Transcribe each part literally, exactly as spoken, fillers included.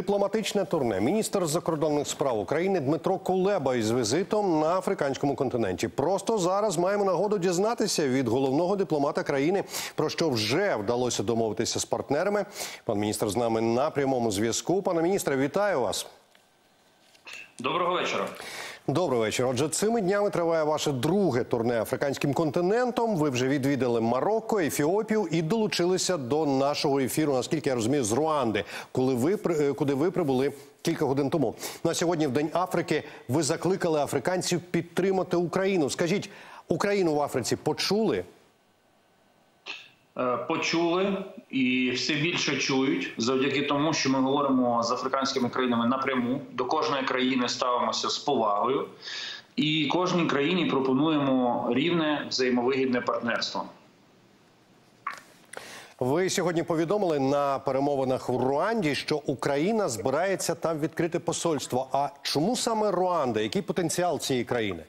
Дипломатичне турне. Міністр закордонних справ України Дмитро Кулеба із візитом на африканському континенті. Просто зараз маємо нагоду дізнатися від головного дипломата країни, про що вже вдалося домовитися з партнерами. Пан міністр з нами на прямому зв'язку. Пане міністре, вітаю вас. Доброго вечора. Добрий вечір. Отже, цими днями триває ваше друге турне африканським континентом. Ви вже відвідали Марокко, Ефіопію і долучилися до нашого ефіру, наскільки я розумію, з Руанди, коли ви, куди ви прибули кілька годин тому. На сьогодні, в День Африки, ви закликали африканців підтримати Україну. Скажіть, Україну в Африці почули? Почули і все більше чують завдяки тому, що ми говоримо з африканськими країнами напряму. До кожної країни ставимося з повагою. І кожній країні пропонуємо рівне взаємовигідне партнерство. Ви сьогодні повідомили на перемовинах в Руанді, що Україна збирається там відкрити посольство. А чому саме Руанда? Який потенціал цієї країни?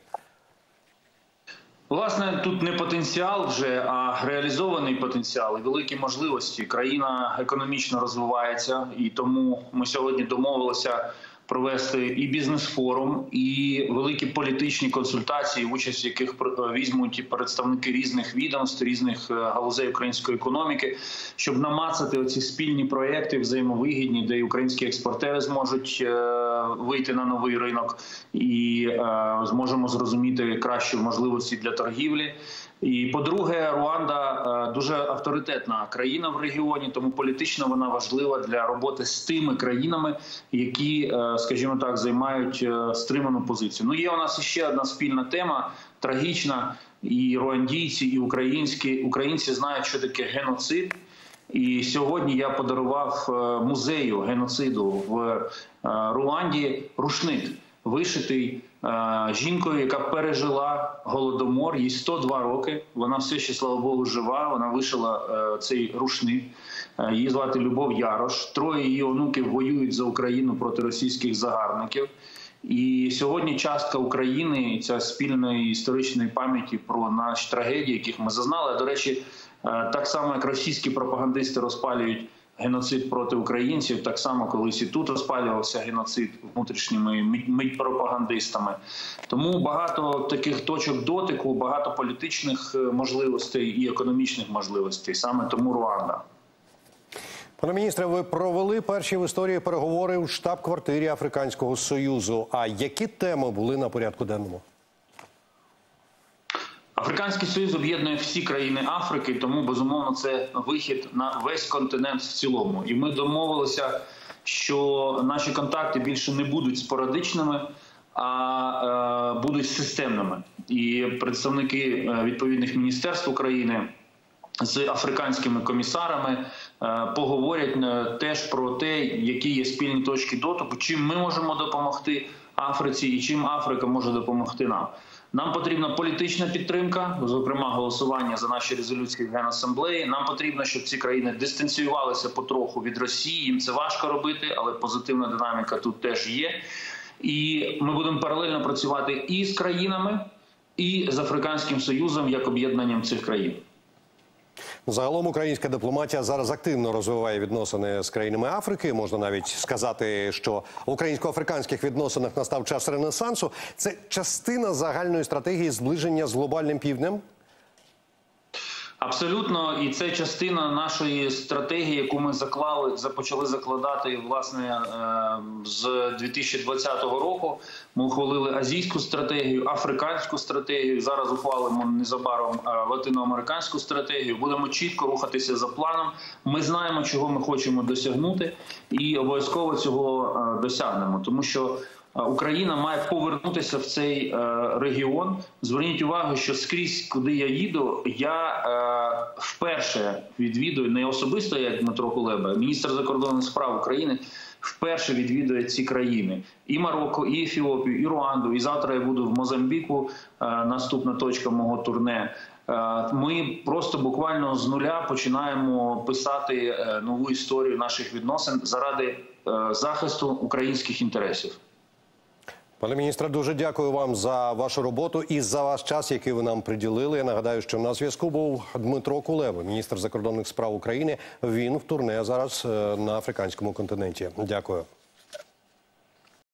Власне, тут не потенціал вже, а реалізований потенціал і великі можливості. Країна економічно розвивається, і тому ми сьогодні домовилися провести і бізнес-форум, і великі політичні консультації, участь в яких візьмуть представники різних відомств, різних галузей української економіки, щоб намацати оці спільні проєкти взаємовигідні, де і українські експортери зможуть вийти на новий ринок і зможемо зрозуміти кращі можливості для торгівлі. І, по-друге, Руанда дуже авторитетна країна в регіоні, тому політично вона важлива для роботи з тими країнами, які, скажімо так, займають стриману позицію. Ну, є у нас ще одна спільна тема, трагічна, і руандійці, і українські, українці знають, що таке геноцид. І сьогодні я подарував музею геноциду в Руанді рушник, вишитий жінкою, яка пережила Голодомор, їй сто два роки, вона все ще, слава Богу, жива, вона вишила цей рушник, її звати Любов Ярош, троє її онуків воюють за Україну проти російських загарбників. І сьогодні частка України, ця спільної історичної пам'яті про наші трагедії, яких ми зазнали, до речі, так само, як російські пропагандисти розпалюють геноцид проти українців, так само колись і тут розпалювався геноцид внутрішніми пропагандистами. Тому багато таких точок дотику, багато політичних можливостей і економічних можливостей. Саме тому Руанда. Пане міністре, ви провели перші в історії переговори у штаб-квартирі Африканського Союзу. А які теми були на порядку денному? Африканський Союз об'єднує всі країни Африки, тому, безумовно, це вихід на весь континент в цілому. І ми домовилися, що наші контакти більше не будуть спорадичними, а е, будуть системними. І представники відповідних міністерств України з африканськими комісарами е, поговорять е, теж про те, які є спільні точки дотику, чим ми можемо допомогти Африці і чим Африка може допомогти нам. Нам потрібна політична підтримка, зокрема голосування за наші резолюції в Генасамблеї. Нам потрібно, щоб ці країни дистанціювалися потроху від Росії. Їм це важко робити, але позитивна динаміка тут теж є. І ми будемо паралельно працювати і з країнами, і з Африканським Союзом як об'єднанням цих країн. Загалом українська дипломатія зараз активно розвиває відносини з країнами Африки. Можна навіть сказати, що в українсько-африканських відносинах настав час ренесансу. Це частина загальної стратегії зближення з глобальним півднем? Абсолютно, і це частина нашої стратегії, яку ми заклали, почали закладати, власне, з дві тисячі двадцятого року. Ми ухвалили азійську стратегію, африканську стратегію, зараз ухвалимо незабаром латиноамериканську стратегію. Будемо чітко рухатися за планом. Ми знаємо, чого ми хочемо досягнути, і обов'язково цього досягнемо, тому що Україна має повернутися в цей регіон. Зверніть увагу, що скрізь, куди я їду, я вперше відвідую, не особисто як Дмитро Кулеба, міністр закордонних справ України вперше відвідує ці країни. І Марокко, і Ефіопію, і Руанду. І завтра я буду в Мозамбіку, наступна точка мого турне. Ми просто буквально з нуля починаємо писати нову історію наших відносин заради захисту українських інтересів. Пане міністре, дуже дякую вам за вашу роботу і за ваш час, який ви нам приділили. Я нагадаю, що на зв'язку був Дмитро Кулеба, міністр закордонних справ України. Він в турне зараз на африканському континенті. Дякую.